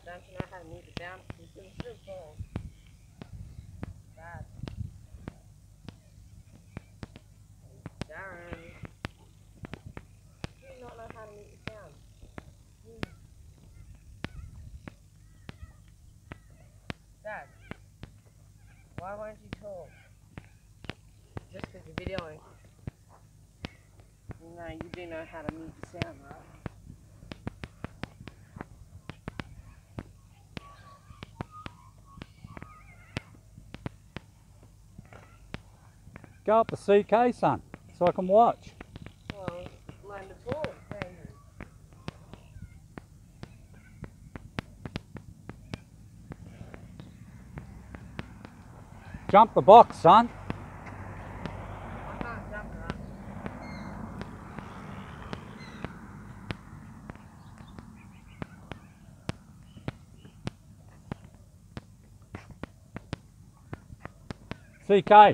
Don't you know how to mute it down? It's still tall. Bad. Darren. Do you not know how to mute it down? Dad, why won't you talk? Just because you're videoing. You know, you do know how to mute the sound, right? Go up the CK, son, so I can watch. Well, learn to talk, maybe. Jump the box, son. I can't jump that. CK.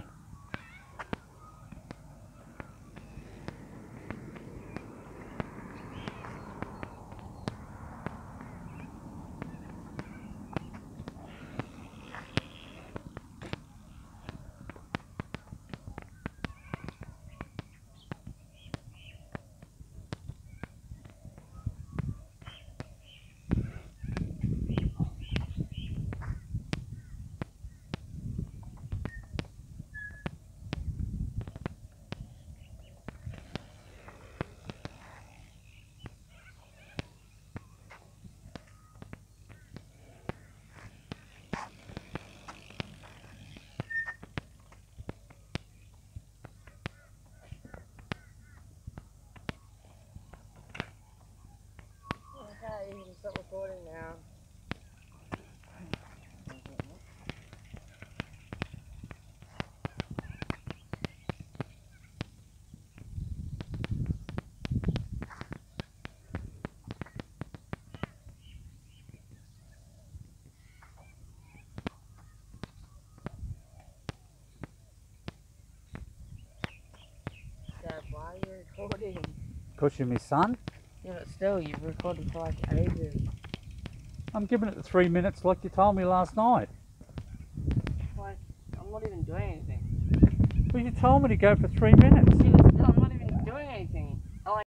Okay, you can stop recording now. Dad, why are you recording? Because you're my son. Yeah, but still, you've recorded for like ages. I'm giving it 3 minutes like you told me last night. Like, I'm not even doing anything. Well, you told me to go for 3 minutes. She was